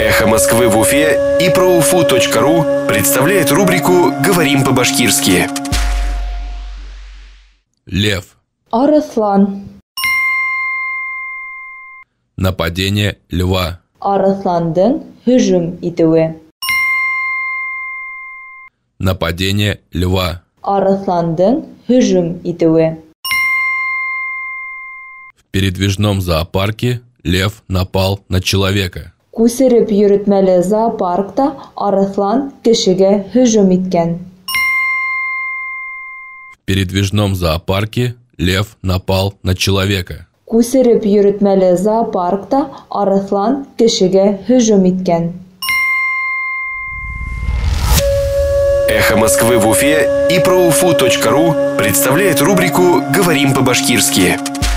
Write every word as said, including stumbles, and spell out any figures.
Эхо Москвы в Уфе и про уфу точка ру представляет рубрику «Говорим по-башкирски». Лев. Арыслан. Нападение льва. Арысландын hüjüm итүе. Нападение льва. Арысландын hüjüm итүе. В передвижном зоопарке лев напал на человека. Күсереп йөрөтмәле зоопаркта арыслан кешегә hüjüm иткән. В передвижном зоопарке лев напал на человека. Күсереп йөрөтмәле зоопаркта арыслан кешегә hüjüm иткән. Эхо Москвы в Уфе и про уфу точка ру представляет рубрику «Говорим по-башкирски».